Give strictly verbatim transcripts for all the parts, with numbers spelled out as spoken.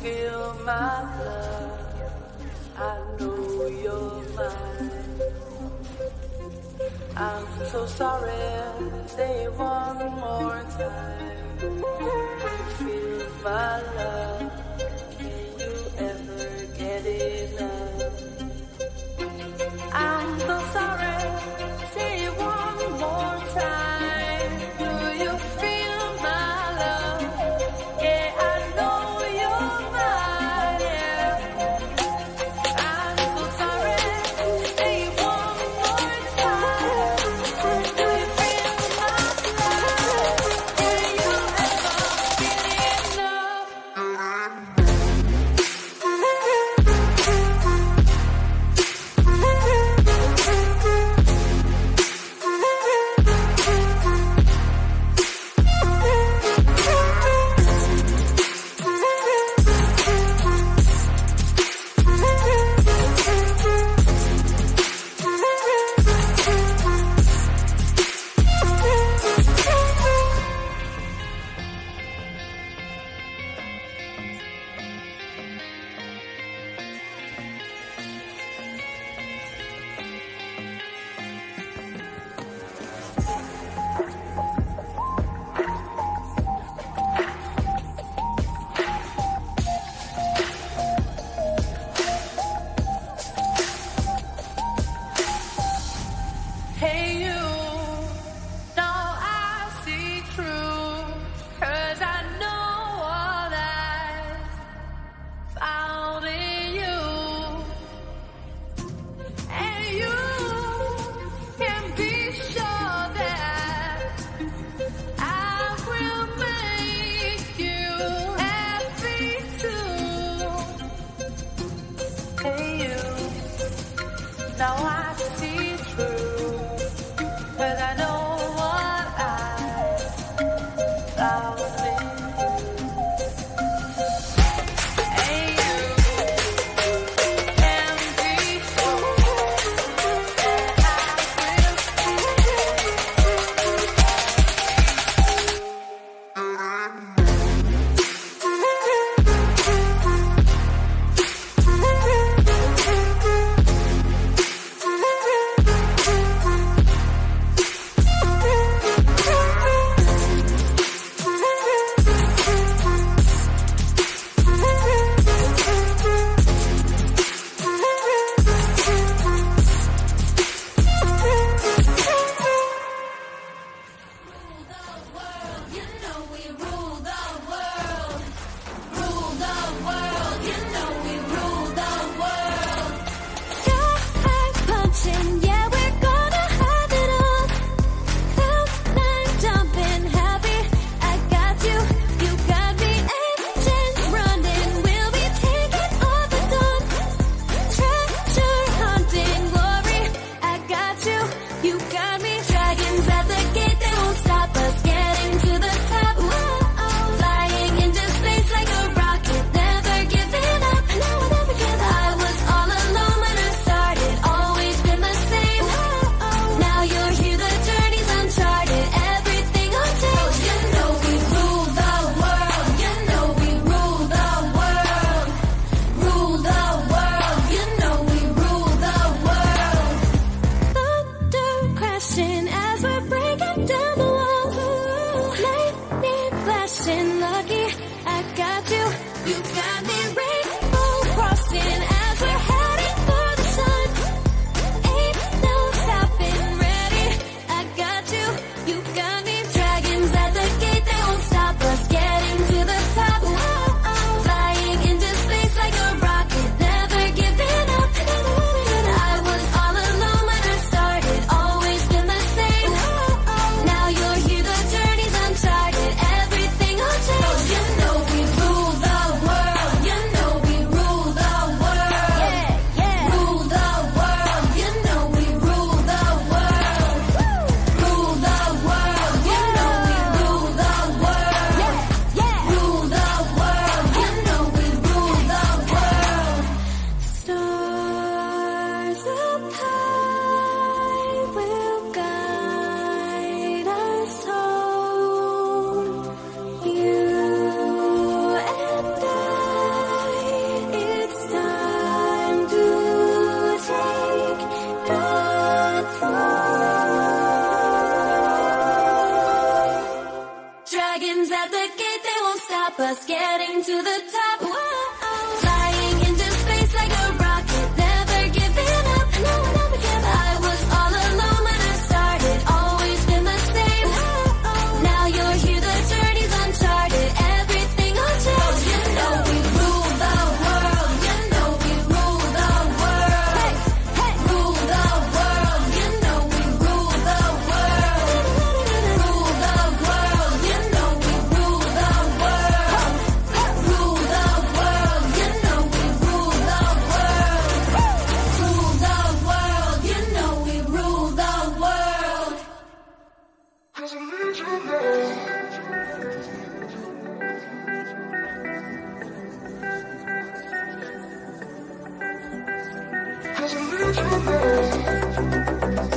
feel my love, I know you're mine. I'm so sorry, say it one more time. You feel my love, can you ever get enough? I'm so sorry, say it one more time. Do you feel my love? Yeah, I know you're mine. Yeah. I'm so sorry, say it one more time. Do you feel my love? Can you ever get enough? Hey you, now I see true, 'cause I know what I've found in you. And you can be sure that I will make you happy too. Hey you, now I see true, 'cause I know what I found in you. And you can be sure that I will just getting to the top. Whoa. Flying into space like a rocket, never giving up, no, never give up. I was all alone when I started, always been the same. Whoa. Now you're here, the journey's uncharted, everything will change. You know we rule the world, you know we rule the world. Hey, hey. Rule the world, you know we rule the world. Rule the world, you know we rule the world. Rule the world, you know we rule the world. Rule the world, you know we rule the world. 'Cause I need you now. Cause I need you now.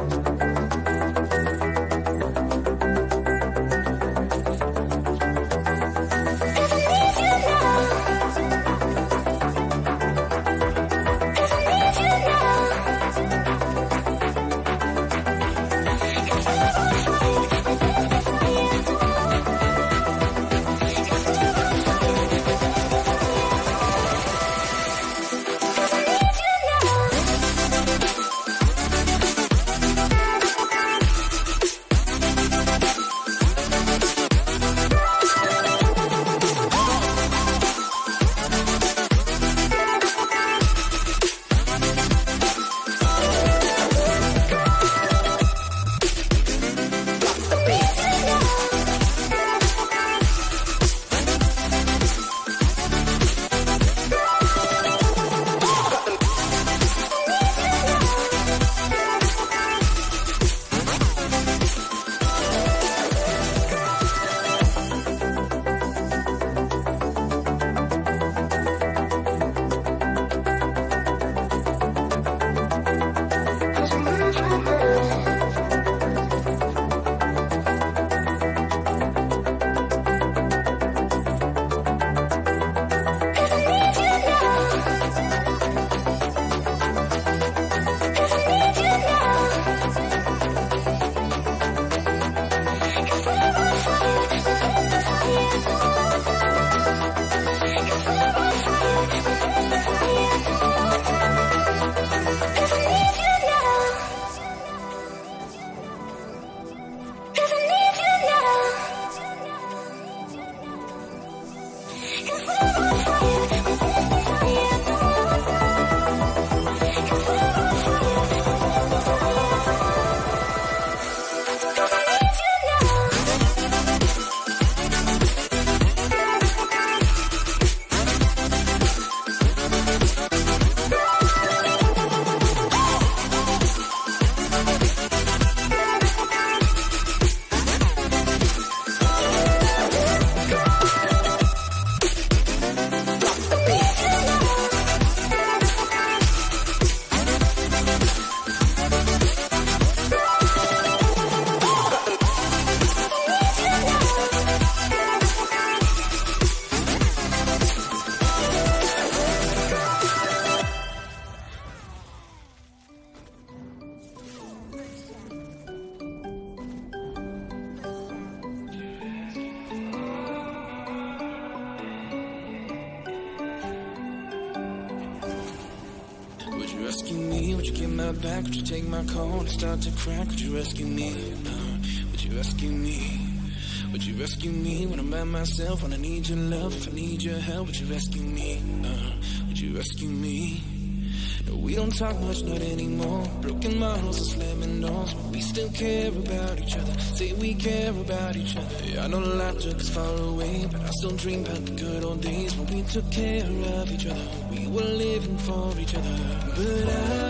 rescue me? Would you get my back? Would you take my call and start to crack? Would you rescue me? Uh, would you rescue me? Would you rescue me when I'm by myself? When I need your love, if I need your help, would you rescue me? Uh, would you rescue me? No, we don't talk much, not anymore. Broken models and slamming doors, but we still care about each other. Say we care about each other. Yeah, I know a lot took us far away, but I still dream about the good old days when we took care of each other. We were living for each other. But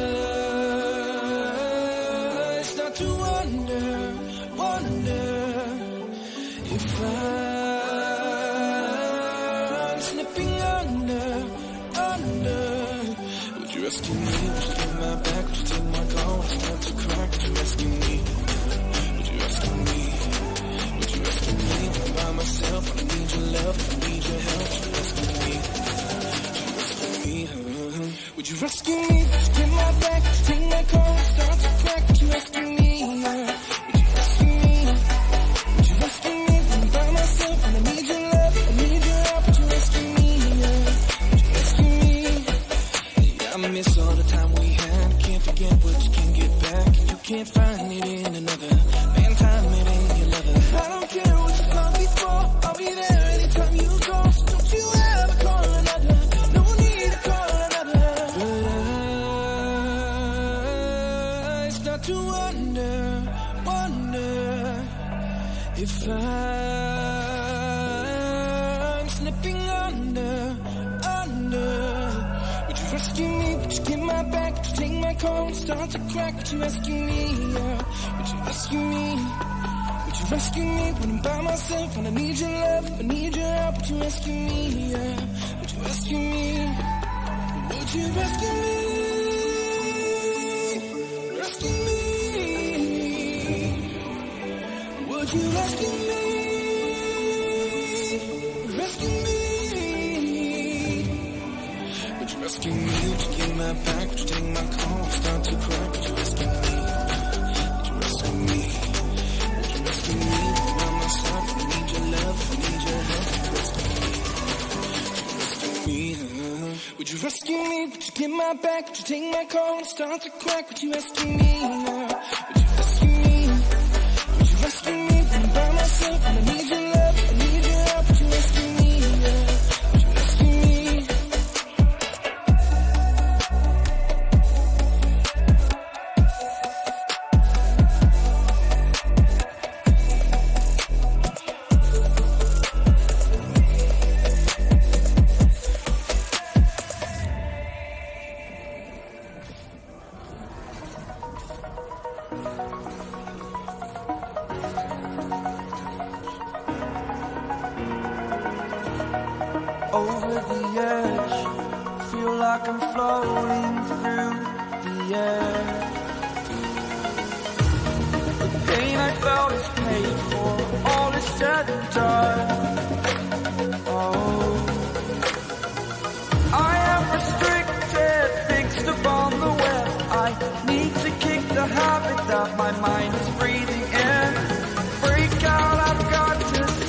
I start to wonder, wonder if I'm slipping under, under. Would you rescue me? Would you get my back? Would you take my call? Would you start to crack? Would you rescue me? Would you rescue me? Would you rescue me when I'm by myself? When I need your love, when I need your help, would you rescue me? Would you rescue me? Uh-huh. Would you rescue me? Take my back, take my call, start to crack. Would you rescue me? Uh, would you rescue me? Would you rescue me when I'm by myself? When I need your love, I need your can't find it in another. Man, time, it ain't your lover. I don't care what you've done before, I'll be there anytime you go. So don't you ever call another, no need to call another. But I start to wonder, wonder if I'm slipping under, under. Would you rescue me? Would you get my back? Would you take my call and start to crack? Would you rescue me? Yeah. Would you rescue me? Would you rescue me when I'm by myself? When I need your love, if I need your help, would you rescue me? Yeah. Would you rescue me? Would you rescue me? Rescue me? Would you rescue me? Rescue me? Would you rescue me? Would you get my back? Would you take my call? Start to crack? Would you rescue me? Would you rescue me? Would you rescue me? By myself, I need your love, I need your help. Would you rescue me? Would you rescue me? Would you get my back? Would you take my call and start to crack? Would you rescue me? Would you rescue me? Would you rescue me? When I'm by myself and I need your love, I need your help. Would you rescue me? Would you rescue me? Over the edge, feel like I'm floating through the air. The pain I felt is paid for, all is said and done. Oh, I am restricted, fixed upon the web. I need to kick the habit that my mind is breathing in. Break out, I've got to see.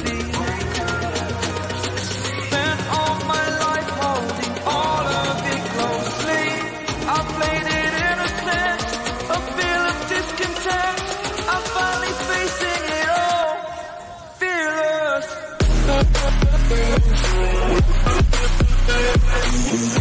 I'm finally facing it all, fearless.